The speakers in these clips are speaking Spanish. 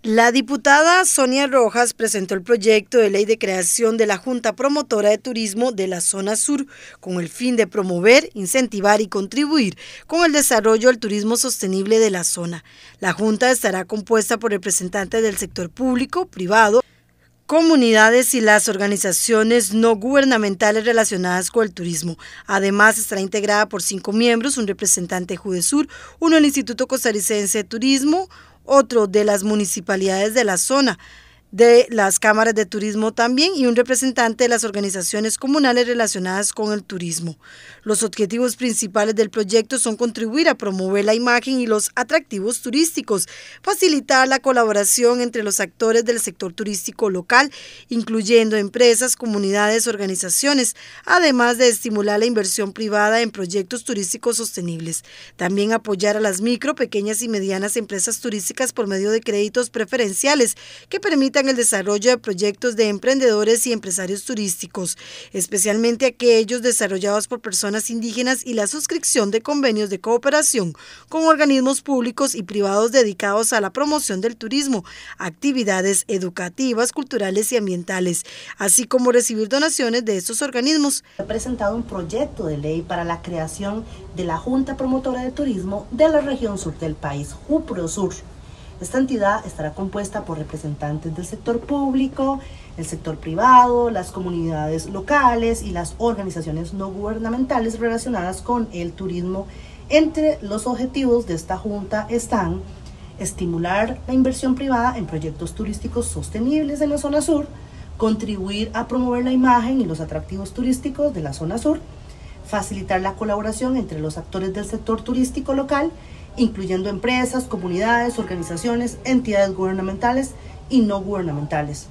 La diputada Sonia Rojas presentó el proyecto de ley de creación de la Junta Promotora de Turismo de la Zona Sur con el fin de promover, incentivar y contribuir con el desarrollo del turismo sostenible de la zona. La Junta estará compuesta por representantes del sector público, privado, comunidades y las organizaciones no gubernamentales relacionadas con el turismo. Además, estará integrada por 5 miembros, un representante de Judesur, uno del Instituto Costarricense de Turismo, otro de las municipalidades de la zona, de las cámaras de turismo también y un representante de las organizaciones comunales relacionadas con el turismo. Los objetivos principales del proyecto son contribuir a promover la imagen y los atractivos turísticos, facilitar la colaboración entre los actores del sector turístico local, incluyendo empresas, comunidades, organizaciones, además de estimular la inversión privada en proyectos turísticos sostenibles. También apoyar a las micro, pequeñas y medianas empresas turísticas por medio de créditos preferenciales que permitan el desarrollo de proyectos de emprendedores y empresarios turísticos, especialmente aquellos desarrollados por personas indígenas, y la suscripción de convenios de cooperación con organismos públicos y privados dedicados a la promoción del turismo, actividades educativas, culturales y ambientales, así como recibir donaciones de estos organismos. He presentado un proyecto de ley para la creación de la Junta Promotora de Turismo de la región sur del país, JUPROSUR. Esta entidad estará compuesta por representantes del sector público, el sector privado, las comunidades locales y las organizaciones no gubernamentales relacionadas con el turismo. Entre los objetivos de esta junta están estimular la inversión privada en proyectos turísticos sostenibles en la zona sur, contribuir a promover la imagen y los atractivos turísticos de la zona sur, facilitar la colaboración entre los actores del sector turístico local, incluyendo empresas, comunidades, organizaciones, entidades gubernamentales y no gubernamentales.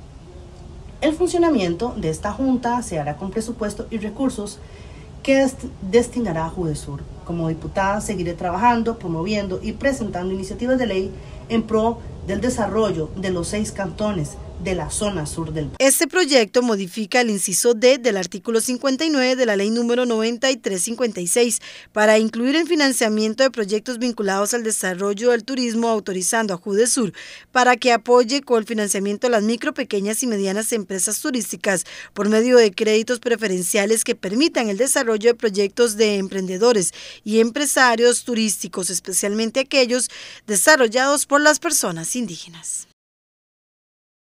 El funcionamiento de esta junta se hará con presupuesto y recursos que destinará a Judesur. Como diputada seguiré trabajando, promoviendo y presentando iniciativas de ley en pro del desarrollo de los 6 cantones de la zona sur del país. Este proyecto modifica el inciso D del artículo 59 de la ley número 9356 para incluir el financiamiento de proyectos vinculados al desarrollo del turismo, autorizando a Judesur para que apoye con el financiamiento a las micro, pequeñas y medianas empresas turísticas por medio de créditos preferenciales que permitan el desarrollo de proyectos de emprendedores y empresarios turísticos, especialmente aquellos desarrollados por las personas indígenas.